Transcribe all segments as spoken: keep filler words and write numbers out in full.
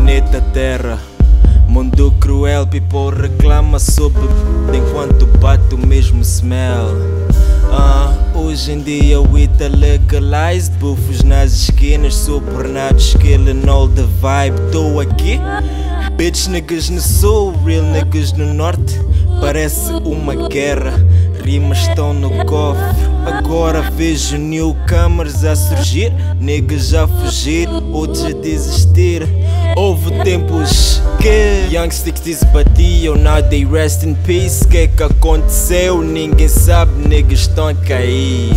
Planeta Terra, mundo cruel, people reclama sobre enquanto bate o mesmo smell. uh, Hoje em dia o weed é legalized, bufos nas esquinas, subornados, killing all the vibe. Tô aqui, bitch niggas no sul, real niggas no norte. Parece uma guerra, rimas estão no cofre. Agora vejo newcomers a surgir, niggas a fugir, outros a desistir. Houve tempos que young sixties batiam, now they rest in peace. Que que aconteceu? Ninguém sabe, niggas estão a cair.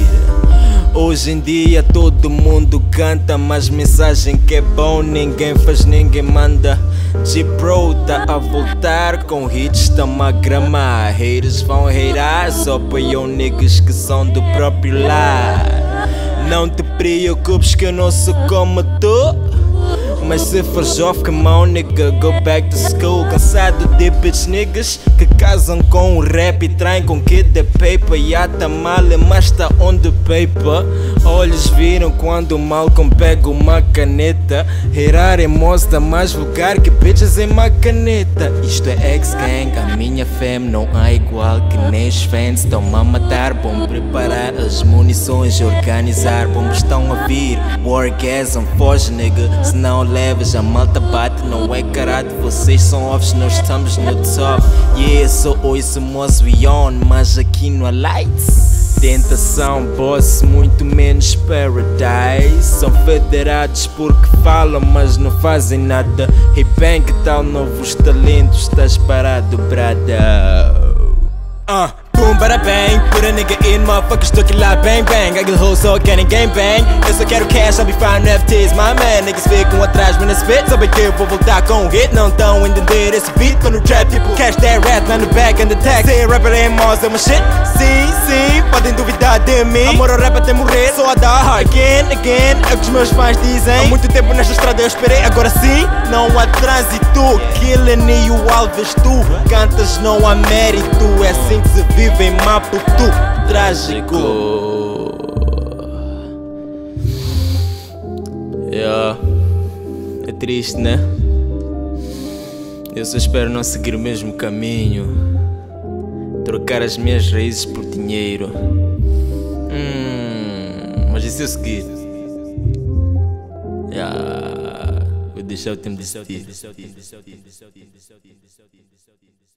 Hoje em dia todo mundo canta, mas mensagem que é bom ninguém faz, ninguém manda. G-Pro tá a voltar com hits, tamo a gramar. Haters vão hatear, só apoiam niggas que são do próprio lar. Não te preocupes que eu não sou como tu, mas se fores off, come on nigga, go back to school. Cansado de bitch niggas que casam com o rap e traem com que de paper. Ya tá mal, mas tá on the paper. Olhos viram quando o Malcolm pega uma caneta. Herar é mostra mais vulgar que bitches em uma caneta. Isto é X-Gang, a minha fam não há igual. Que nem os fans estão a matar. Vão preparar as munições, organizar. Bombas estão a vir, wargasm, foge nigga, senão levas a malta bate. Não é caralho, vocês são offs, nós estamos no top. Yeah, só ouço moço we on, mas aqui não há lights. Tentação, boss, muito menos paradise. São federados porque falam, mas não fazem nada. Hey bang, que tal novos talentos? Estás parado, brada. Uh. Boom, bada bang, put a nigga in, motherfuckers took it like bang bang. I get hoes so getting game bang. Eu só quero cash, I'll be fine F Ts, my man. Niggas ficam atrás, when I spit. Só bem que eu vou voltar com um hit. Não tão entender esse beat, tô no trap, tipo cash that rat, lá no back and the tag. Say rapper é mouse, é uma shit. Sim, sim, podem duvidar de mim. Amor ao rap até morrer, só a dar again, again. É o que os meus fãs dizem. Há muito tempo nesta estrada eu esperei, agora sim, não há trânsito. Killing e o alves tu cantas, não há mérito. É assim que se vive em Maputo, trágico. Yeah. É triste, né? Eu só espero não seguir o mesmo caminho, trocar as minhas raízes por dinheiro. hum, Mas e se eu seguir? Yeah. Vou deixar o tempo decidir.